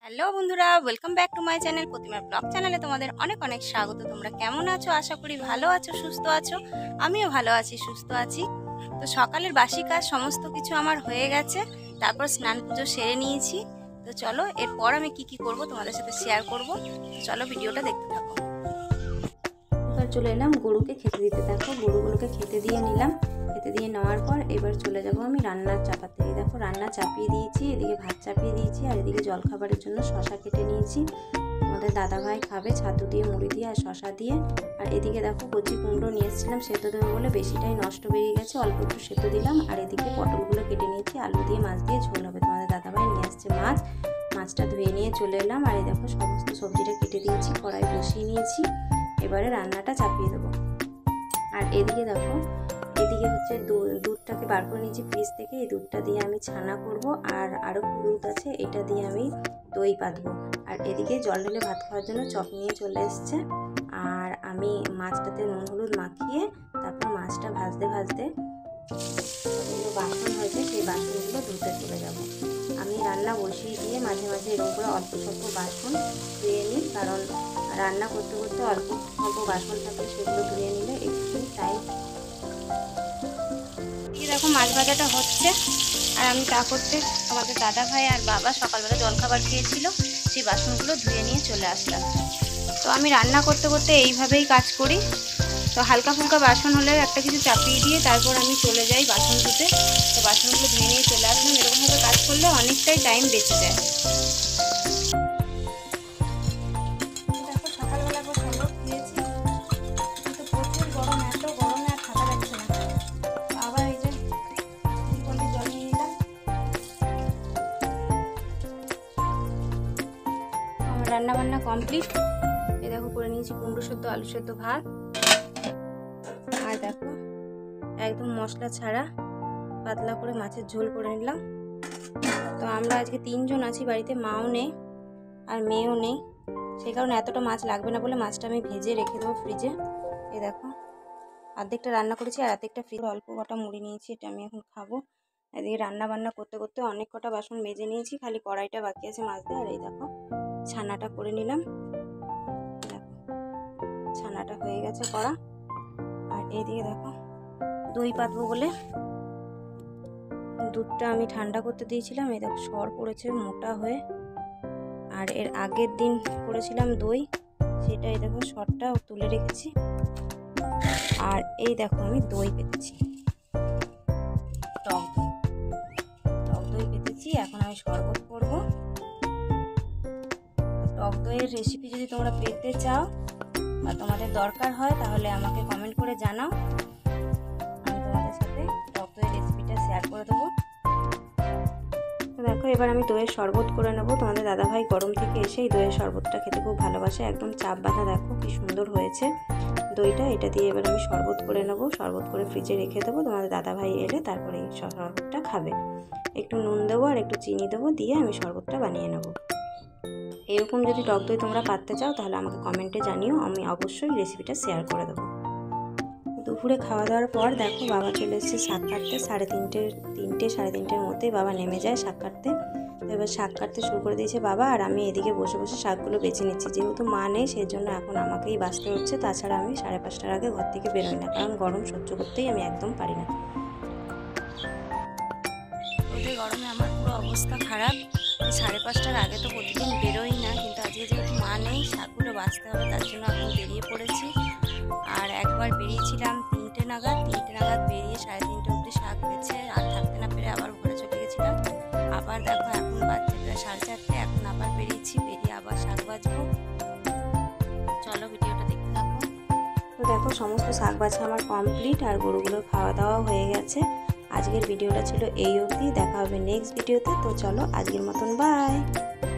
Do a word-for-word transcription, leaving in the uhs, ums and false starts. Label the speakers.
Speaker 1: Hello বন্ধুরা, welcome back to my channel প্রতিমার blog চ্যানেলে তোমাদের অনেক অনেক স্বাগত। তোমরা কেমন আছো? আশা করি ভালো আছো, সুস্থ আছো। আমিও ভালো আছি, সুস্থ আছি। তো সকালের বাসি কাজ সমস্ত কিছু আমার হয়ে গেছে, তারপর স্নান পুজো সেরে নিয়েছি। তো চলো এরপর আমি কি কি করব তোমাদের সাথে শেয়ার করব। তো চলো ভিডিওটা দেখতে থাকো।
Speaker 2: এবার চলে এলাম গরুকে খেতে দিতে। দেখো গরুগুলোকে খেতে দিয়ে নিলাম। খেতে দিয়ে নেওয়ার পর এবার চলে যাব আমি রান্নার চাপাতে। এই দেখো রান্না চাপিয়ে দিয়েছি, এদিকে ভাত চাপিয়ে দিয়েছি, আর এদিকে জলখাবারের জন্য শশা কেটে নিয়েছি। আমাদের দাদাভাই খাবে ছাতু দিয়ে, মুড়ি দিয়ে আর শশা দিয়ে। আর এদিকে দেখো কচি কুমড়ো নিয়ে এসেছিলাম সেদ্ধ দেবো বলে, বেশিটাই নষ্ট বেরিয়ে গেছে, অল্প একটু সেদ্ধ দিলাম। আর এদিকে পটলগুলো কেটে নিয়েছি, আলু দিয়ে মাছ দিয়ে ঝোল হবে। তোমাদের দাদাভাই নিয়ে আসছে মাছ, মাছটা ধুয়ে নিয়ে চলে এলাম। আর এই দেখো সমস্ত সবজিটা কেটে দিয়েছি, কড়াই বসিয়ে নিয়েছি। এবারে রান্নাটা চাপিয়ে দেবো। আর এদিকে দেখো, এদিকে হচ্ছে দুধটাকে বার করে নিয়েছি ফ্রিজ থেকে। এই দুধটা দিয়ে আমি ছানা করব, আর আরও দুধ আছে, এটা দিয়ে আমি দই পাতবো। আর এদিকে জল ঢেলে ভাত খাওয়ার জন্য চপ নিয়ে চলে এসছে। আর আমি মাছটাতে নুন হলুদ মাখিয়ে তারপর মাছটা ভাজতে ভাজতে কতগুলো বাসন হয়েছে সেই বাসনগুলো ধুতে চলে যাব। আমি রান্না বসিয়ে দিয়ে মাঝে মাঝে এরকম করে অল্প স্বল্প বাসন ধুয়ে নিই, কারণ রান্না করতে করতে অল্প অল্প বাসন থাকলে সেগুলো ধুয়ে নিলে একটু টাইম।
Speaker 1: এই দেখো মাছ ভাজাটা হচ্ছে, আর আমি তা করতে আমাদের দাদা ভাই আর বাবা সকালবেলা জলখাবার খেয়েছিল, সেই বাসনগুলো ধুয়ে নিয়ে চলে আসলাম। তো আমি রান্না করতে করতে এইভাবেই কাজ করি। তো হালকা ফুলকা বাসন হলে একটা কিছু চাপিয়ে দিয়ে তারপর আমি চলে যাই বাসন ধুতে। তো বাসনগুলো ধুয়ে নিয়ে চলে আসলাম। এরকমভাবে কাজ করলে অনেকটাই টাইম বেঁচে যায়। দেখো সকালবেলা একবার শরবত খেয়েছি, কিন্তু প্রচুর গরম, এত গরমে আর থাকা যাচ্ছে না। আবার এই যে জল নিয়ে নিলাম। আমার রান্না বান্না কমপ্লিট। এই দেখো করে নিয়েছি কুমড়ো সেদ্ধ, আলু সেদ্ধ, ভাত। আর দেখো একদম মশলা ছাড়া পাতলা করে মাছের ঝোল করে নিলাম। তো আমরা আজকে তিনজন আছি বাড়িতে, মাও নেই আর মেয়েও নেই, সেই কারণে এতটা মাছ লাগবে না বলে মাছটা আমি ভেজে রেখে দেবো ফ্রিজে। এই দেখো অর্ধেকটা রান্না করেছি আর অর্ধেকটা ফ্রিজে অল্প কটা মুড়ি নিয়েছি, এটা আমি এখন খাবো। এদিকে রান্না বান্না করতে করতে অনেক কটা বাসন মেজে নিয়েছি, খালি কড়াইটা বাকি আছে মাছ দিয়ে। আর এই দেখো ছানাটা করে নিলাম। দেখো ছানাটা হয়ে গেছে করা। আর এইদিকে দেখো দই পাতবো বলে দুধটা আমি ঠান্ডা করতে দিয়েছিলাম। এই দেখো সর পড়েছে মোটা হয়ে। আর এর আগের দিন করেছিলাম দই, সেটা এই দেখো সরটা তুলে রেখেছি। আর এই দেখো আমি দই পেতেছি, টক দই টক দই পেতেছি। এখন আমি শরবত করবো। টক দইয়ের রেসিপি যদি তোমরা পেতে চাও বা তোমাদের দরকার হয় তাহলে আমাকে কমেন্ট করে জানাও, আমি তোমাদের সাথে টক দইয়ের রেসিপিটা শেয়ার করে দেবো। তো দেখো এবার আমি দইয়ের শরবত করে নেবো। তোমাদের দাদাভাই গরম থেকে এসে এই দইয়ের শরবতটা খেতে খুব ভালোবাসে, একদম চাপ বাঁধা। দেখো কি সুন্দর হয়েছে দইটা। এটা দিয়ে এবার আমি শরবত করে নেবো, শরবত করে ফ্রিজে রেখে দেবো। তোমাদের দাদাভাই এলে তারপরে এই শরবতটা খাবে। একটু নুন দেবো আর একটু চিনি দেবো, দিয়ে আমি শরবতটা বানিয়ে নেবো। এরকম যদি টক দই তোমরা পাততে চাও তাহলে আমাকে কমেন্টে জানিও, আমি অবশ্যই রেসিপিটা শেয়ার করে দেবো। দুপুরে খাওয়া দাওয়ার পর দেখো বাবা চলে এসেছে শাক কাটতে। সাড়ে তিনটে তিনটে সাড়ে তিনটের মধ্যেই বাবা নেমে যায় শাক কাটতে। এবার শাক কাটতে শুরু করে দিয়েছে বাবা, আর আমি এদিকে বসে বসে শাকগুলো বেছে নিচ্ছি। যেহেতু মা নেই সেই জন্য এখন আমাকেই বাঁচতে হচ্ছে। তাছাড়া আমি সাড়ে পাঁচটার আগে ঘর থেকে বেরোই না, কারণ গরম সহ্য করতেই আমি একদম পারি না। ওদের গরমে আমার পুরো অবস্থা খারাপ। সাড়ে পাঁচটার আগে তো প্রতিদিন বেরোই না, কিন্তু আজকে যেহেতু মা নেই শাকগুলো বাঁচতে হবে, তার জন্য এখন বেরিয়ে পড়েছি। আর একবার বেরিয়েছিলাম তিনটে নাগাদ, তিনটে নাগাদ বেরিয়ে সাড়ে তিনটে অবধি শাক বেছে আর থাকতে না পেরে আবার ঘরে চলে গেছিলাম। আবার দেখো এখন বাজছে প্রায় সাড়ে চারটে, এখন আবার বেরিয়েছি, বেরিয়ে আবার শাক বাছবো। চলো ভিডিওটা দেখতে থাকো। তো দেখো সমস্ত শাক বাছা আমার কমপ্লিট, আর গরুগুলোর খাওয়া দাওয়া হয়ে গেছে। আজকের ভিডিওটা ছিল এই অবধি, দেখা হবে নেক্সট ভিডিওতে। তো চলো আজকের মতন বাই।